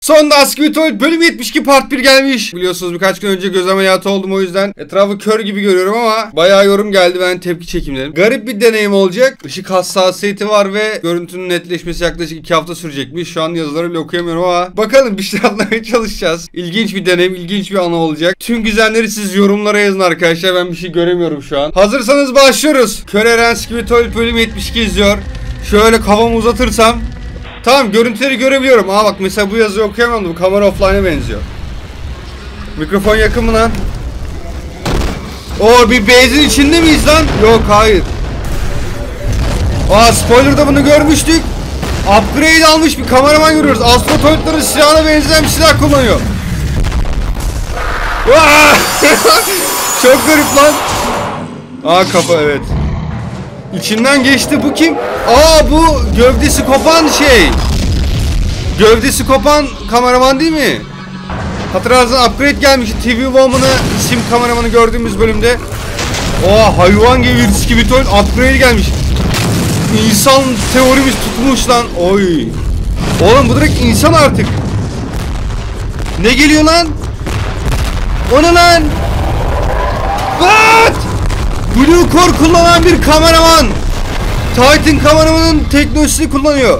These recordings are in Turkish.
Sonunda Askeri Tuvalet bölüm 72 part 1 gelmiş. Biliyorsunuz birkaç gün önce göz ameliyatı oldum, o yüzden etrafı kör gibi görüyorum ama bayağı yorum geldi, ben tepki çekeyim dedim. Garip bir deneyim olacak. Işık hassasiyeti var ve görüntünün netleşmesi yaklaşık 2 hafta sürecekmiş. Şu an yazıları bile okuyamıyorum ama bakalım, bir şey anlamaya çalışacağız. İlginç bir deneyim, ilginç bir anı olacak. Tüm gizemleri siz yorumlara yazın arkadaşlar, ben bir şey göremiyorum şu an. Hazırsanız başlıyoruz. Kör Eren Askeri Tuvalet bölüm 72 izliyor. Şöyle kafamı uzatırsam. Tamam, görüntüleri görebiliyorum. Aa bak, mesela bu yazıyı okuyamam da bu kamera offline'a benziyor. Mikrofon yakın mı lan? Oo, bir base'in içinde miyiz lan? Yok, hayır. Aa, spoiler'da bunu görmüştük. Upgrade almış bir kameraman görüyoruz. Astrotoidların silahına benzeyen bir silah kullanıyor. Çok garip lan. Aa, kafa, evet. İçinden geçti, bu kim? Aa, bu gövdesi kopan şey. Gövdesi kopan kameraman değil mi? Hatırlarsanız upgrade gelmiş. TV Woman'ı, isim kameramanı gördüğümüz bölümde. Oha, hayvan gibi riski bir toy upgrade gelmiş. İnsan teorimiz tutmuş lan. Oy. Oğlum bu direkt insan artık. Ne geliyor lan? O ne lan? What? Blue Core kullanan bir kameraman. Titan kameramanın teknolojisini kullanıyor.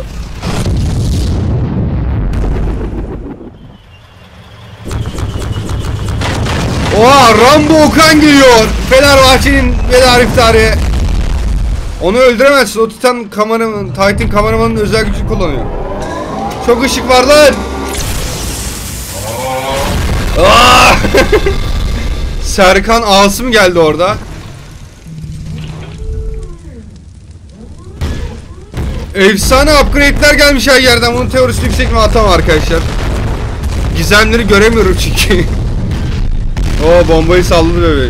Oha, Rambo Okan geliyor. Fenerbahçe'nin veda iftarı. Onu öldüremezsin. O Titan kameramanın özel gücünü kullanıyor. Çok ışık var lan. Serkan Asım geldi orada. Efsane upgrade'ler gelmiş her yerden. Bunun teorisi yüksek mi atamam arkadaşlar. Gizemleri göremiyorum çünkü. Oo, bombayı salladı bebeğim.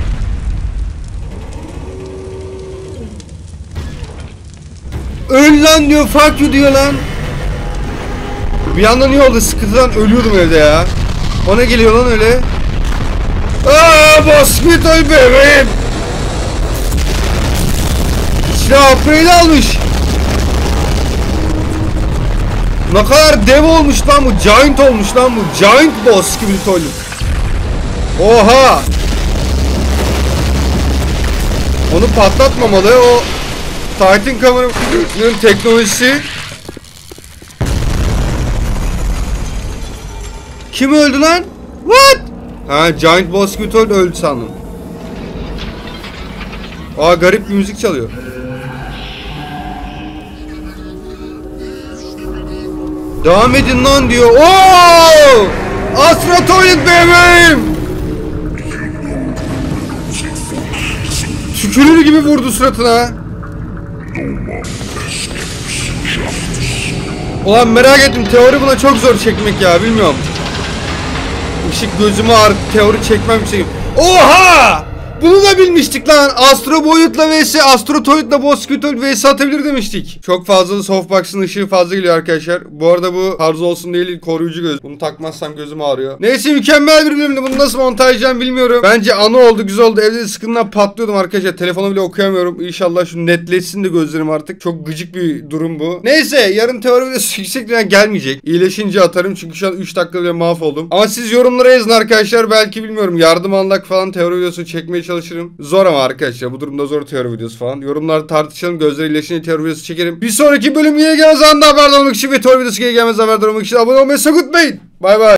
Öl lan diyor, fuck you diyor lan. Bir yandan iyi oldu, sıkıntıdan ölüyordum evde ya. Ona geliyor lan öyle. Aaa, basketbol bebeğim. Silah upgrade almış. Ne kadar dev olmuş lan bu, giant olmuş lan bu. Giant boss gibi bir toyluk. Oha! Onu patlatmamalı, o Titan kameranın teknolojisi. Kim öldü lan? What? Ha, Giant Boss Kütol öldü sandım. Aa, garip bir müzik çalıyor. Devam edin lan diyor. Oo! Astro Toilet bebeğim! Tükürür gibi vurdu suratına. Ulan merak ettim, teori buna çok zor çekmek ya, bilmiyorum. Işık gözümü ağrıttı, teori çekmem için. Oha! Bunu da bilmiştik lan. Astro Boyut'la vs Astro Toyut'la Boss Kütol vs atabilir demiştik. Çok fazla softbox'ın ışığı fazla geliyor arkadaşlar. Bu arada bu tarz olsun değil, koruyucu göz. Bunu takmazsam gözüm ağrıyor. Neyse, mükemmel bir bölümdü. Bunu nasıl montajlayacağım bilmiyorum. Bence anı oldu, güzel oldu. Evde de sıkıntıdan patlıyordum arkadaşlar. Telefonu bile okuyamıyorum. İnşallah şu netleşsin de gözlerim artık. Çok gıcık bir durum bu. Neyse, yarın teori videosu yüksekten gelmeyecek. İyileşince atarım çünkü şu an 3 dakika bile mahvoldum. Ama siz yorumlara yazın arkadaşlar. Belki bilmiyorum, yardım almak falan teori videosu çekmeye çalışırım. Zor ama arkadaşlar, bu durumda zor teori videosu falan. Yorumlarda tartışalım, gözler iyileşince teori videosu çekerim. Bir sonraki bölüm yine gelmez anda haberdar olmak için ve teori videosu yine gelmez haberdar olmak için abone olmayı sakın unutmayın. Bay bay.